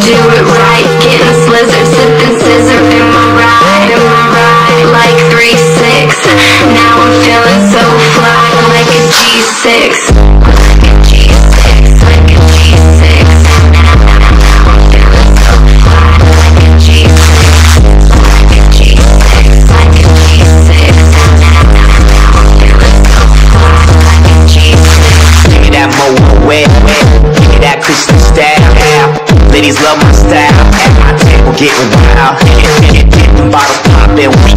do it right. Getting slizzard, sipping scissor in my ride, like 3-6. Now I'm feeling so fly, like a G6. Ladies love my style, at my table getting wild, getting bottles poppin'.